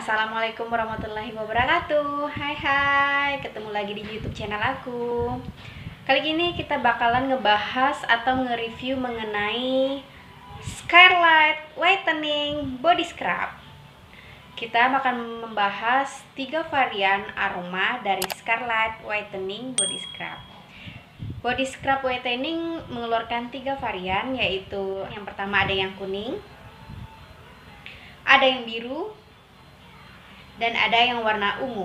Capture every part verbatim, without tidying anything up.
Assalamualaikum warahmatullahi wabarakatuh. Hai hai, ketemu lagi di YouTube channel aku. Kali ini kita bakalan ngebahas atau nge-review mengenai Scarlett Whitening Body Scrub. Kita akan membahas tiga varian aroma dari Scarlett Whitening Body Scrub. Body Scrub Whitening mengeluarkan tiga varian, yaitu yang pertama ada yang kuning, ada yang biru, dan ada yang warna ungu.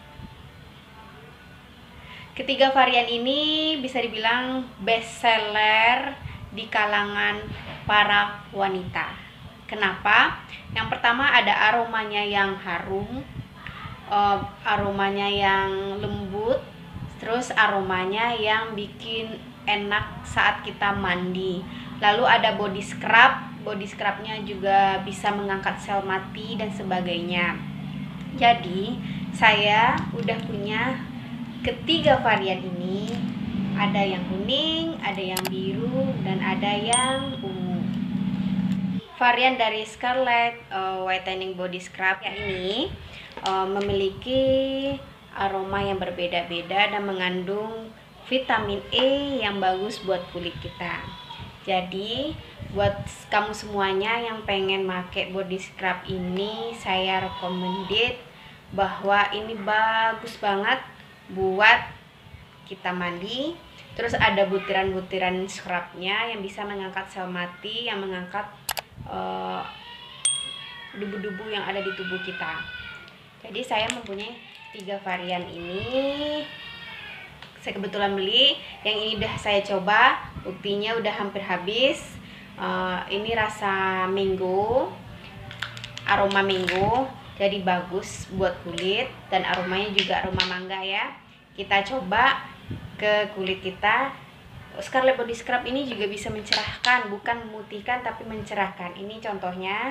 Ketiga varian ini bisa dibilang best seller di kalangan para wanita. Kenapa? Yang pertama ada aromanya yang harum, uh, aromanya yang lembut, terus aromanya yang bikin enak saat kita mandi. Lalu ada body scrub, body scrubnya juga bisa mengangkat sel mati dan sebagainya. Jadi saya udah punya ketiga varian ini, ada yang kuning, ada yang biru, dan ada yang ungu. Varian dari Scarlett uh, Whitening Body Scrub ya ini uh, memiliki aroma yang berbeda-beda dan mengandung vitamin E yang bagus buat kulit kita. Jadi buat kamu semuanya yang pengen pakai body scrub ini, saya recommended bahwa ini bagus banget buat kita mandi. Terus ada butiran-butiran scrubnya yang bisa mengangkat sel mati, yang mengangkat uh, debu-debu yang ada di tubuh kita. Jadi saya mempunyai tiga varian ini. Saya kebetulan beli yang ini, udah saya coba, buktinya udah hampir habis. Uh, ini rasa mango, aroma mango, jadi bagus buat kulit, dan aromanya juga aroma mangga ya. Kita coba ke kulit kita. Scarlett Body Scrub ini juga bisa mencerahkan, bukan memutihkan tapi mencerahkan. Ini contohnya,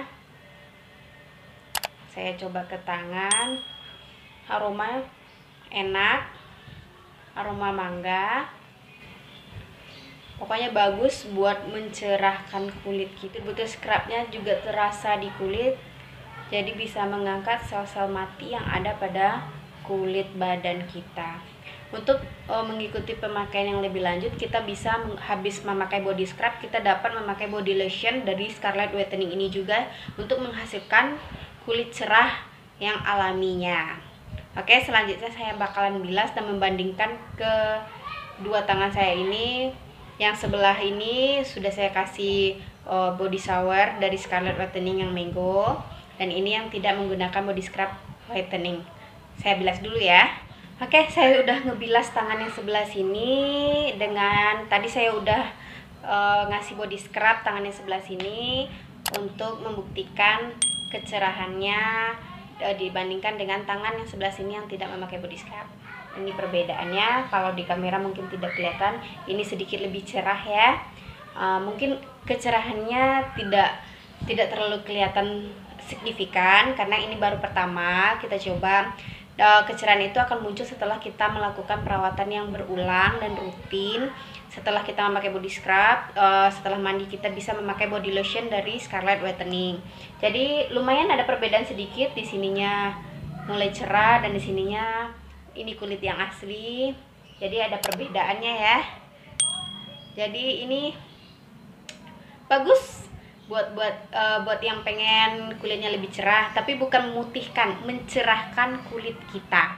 saya coba ke tangan, aroma enak, aroma mangga. Pokoknya bagus buat mencerahkan kulit kita. Butuh scrubnya juga terasa di kulit, jadi bisa mengangkat sel-sel mati yang ada pada kulit badan kita. Untuk uh, mengikuti pemakaian yang lebih lanjut, kita bisa habis memakai body scrub, kita dapat memakai body lotion dari Scarlett Whitening ini juga untuk menghasilkan kulit cerah yang alaminya. Oke, selanjutnya saya bakalan bilas dan membandingkan ke dua tangan saya ini. Yang sebelah ini sudah saya kasih uh, body shower dari Scarlett Whitening yang mango, dan ini yang tidak menggunakan body scrub whitening. Saya bilas dulu ya. Oke, saya udah ngebilas tangan yang sebelah sini dengan tadi saya udah uh, ngasih body scrub tangan yang sebelah sini untuk membuktikan kecerahannya uh, dibandingkan dengan tangan yang sebelah sini yang tidak memakai body scrub. Ini perbedaannya, kalau di kamera mungkin tidak kelihatan, ini sedikit lebih cerah ya. Uh, mungkin kecerahannya tidak tidak terlalu kelihatan signifikan karena ini baru pertama kita coba. Uh, kecerahan itu akan muncul setelah kita melakukan perawatan yang berulang dan rutin. Setelah kita memakai body scrub, uh, setelah mandi kita bisa memakai body lotion dari Scarlett Whitening. Jadi lumayan ada perbedaan sedikit, di sininya mulai cerah dan di sininya ini kulit yang asli, jadi ada perbedaannya ya. Jadi ini bagus buat buat uh, buat yang pengen kulitnya lebih cerah, tapi bukan memutihkan, mencerahkan kulit kita.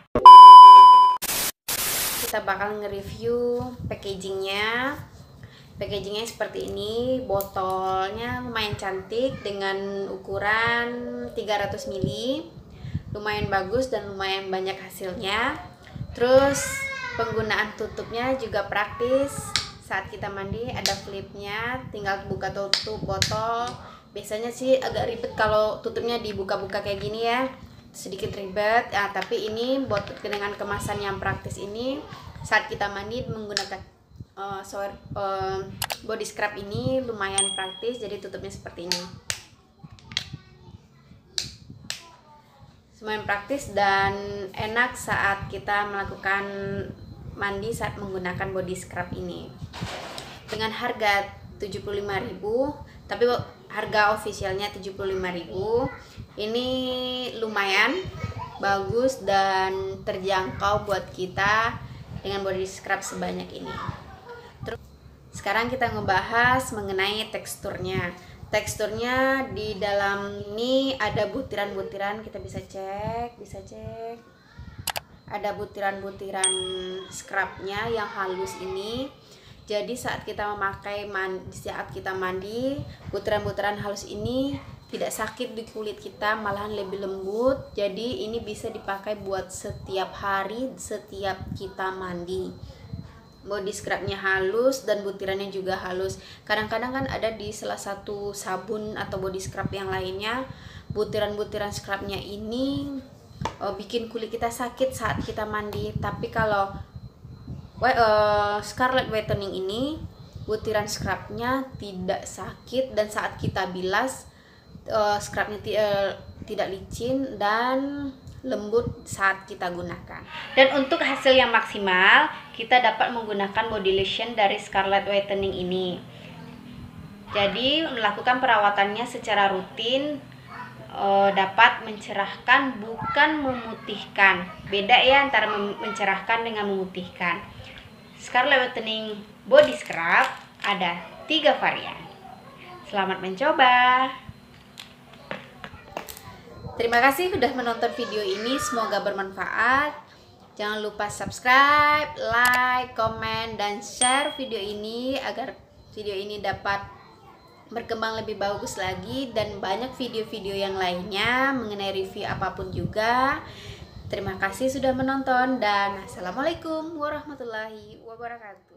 Kita bakal nge-review packagingnya. Packagingnya seperti ini, botolnya lumayan cantik dengan ukuran tiga ratus mililiter. Lumayan bagus dan lumayan banyak hasilnya. Terus penggunaan tutupnya juga praktis. Saat kita mandi ada flipnya, tinggal buka tutup botol. Biasanya sih agak ribet kalau tutupnya dibuka-buka kayak gini ya, sedikit ribet ya, tapi ini buat dengan kemasan yang praktis ini, saat kita mandi menggunakan uh, shower, uh, body scrub ini lumayan praktis. Jadi tutupnya seperti ini, lumayan praktis dan enak saat kita melakukan mandi saat menggunakan body scrub ini. Dengan harga tujuh puluh lima ribu, tapi harga officialnya tujuh puluh lima ribu. Ini lumayan bagus dan terjangkau buat kita dengan body scrub sebanyak ini. Terus sekarang kita ngebahas mengenai teksturnya. Teksturnya di dalam ini ada butiran-butiran, kita bisa cek, bisa cek. Ada butiran-butiran scrubnya yang halus ini. Jadi saat kita memakai mandi, saat kita mandi, butiran-butiran halus ini tidak sakit di kulit kita, malahan lebih lembut. Jadi ini bisa dipakai buat setiap hari, setiap kita mandi. Body scrubnya halus dan butirannya juga halus. Kadang-kadang kan ada di salah satu sabun atau body scrub yang lainnya, butiran-butiran scrubnya ini oh, bikin kulit kita sakit saat kita mandi. Tapi kalau uh, Scarlett Whitening ini, butiran scrubnya tidak sakit, dan saat kita bilas Uh, scrubnya uh, tidak licin dan lembut saat kita gunakan. Dan untuk hasil yang maksimal, kita dapat menggunakan body lotion dari Scarlett Whitening ini. Jadi melakukan perawatannya secara rutin uh, dapat mencerahkan, bukan memutihkan. Beda ya antara mencerahkan dengan memutihkan. Scarlett Whitening body scrub ada tiga varian. Selamat mencoba. Terima kasih sudah menonton video ini, semoga bermanfaat. Jangan lupa subscribe, like, komen, dan share video ini agar video ini dapat berkembang lebih bagus lagi, dan banyak video-video yang lainnya mengenai review apapun juga. Terima kasih sudah menonton, dan assalamualaikum warahmatullahi wabarakatuh.